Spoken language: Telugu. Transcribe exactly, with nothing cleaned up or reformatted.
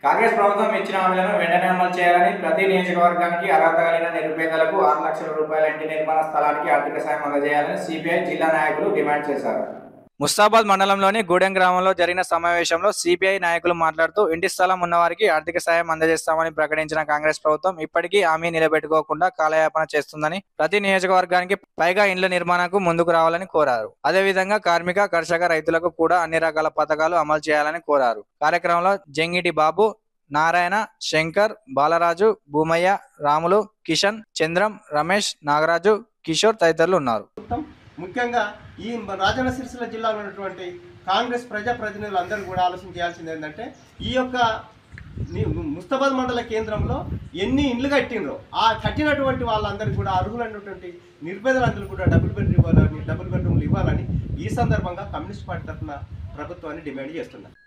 కాంగ్రెస్ ప్రభుత్వం ఇచ్చిన హామీలను వెంటనే అమలు చేయాలని ప్రతి నియోజకవర్గానికి అర్హత కలిగిన నిరుపేదలకు ఆరు లక్షల రూపాయల ఇంటి నిర్మాణ స్థలానికి ఆర్థిక సాయం అందజేయాలని సిపిఐ జిల్లా నాయకులు డిమాండ్ చేశారు. ముస్తాబాద్ మండలంలోని గూడెం గ్రామంలో జరిగిన సమావేశంలో సిపిఐ నాయకులు మాట్లాడుతూ ఇంటి స్థలం ఉన్నవారికి ఆర్థిక సాయం అందజేస్తామని ప్రకటించిన కాంగ్రెస్ ప్రభుత్వం ఇప్పటికీ హామీ నిలబెట్టుకోకుండా కాలయాపన చేస్తుందని, ప్రతి నియోజకవర్గానికి పైగా ఇండ్ల నిర్మాణానికి ముందుకు రావాలని కోరారు. అదేవిధంగా కార్మిక, కర్షక, రైతులకు కూడా అన్ని రకాల పథకాలు అమలు చేయాలని కోరారు. కార్యక్రమంలో జంగిటి బాబు, నారాయణ, శంకర్, బాలరాజు, భూమయ్య, రాములు, కిషన్, చంద్రం, రమేష్, నాగరాజు, కిషోర్ తదితరులు ఉన్నారు. ముఖ్యంగా ఈ రాజన్న సిరిసిల్ల జిల్లాలో ఉన్నటువంటి కాంగ్రెస్ ప్రజాప్రతినిధులు అందరూ కూడా ఆలోచన చేయాల్సింది ఏంటంటే, ఈ యొక్క ముస్తాబాద్ మండల కేంద్రంలో ఎన్ని ఇండ్లు కట్టినరో ఆ కట్టినటువంటి వాళ్ళందరికీ కూడా అర్హులైనటువంటి నిరుపేదలందరూ కూడా డబుల్ బెడ్రూమ్ ఇవ్వాలని డబుల్ బెడ్రూమ్లు ఇవ్వాలని ఈ సందర్భంగా కమ్యూనిస్ట్ పార్టీ తరఫున ప్రభుత్వాన్ని డిమాండ్ చేస్తున్నారు.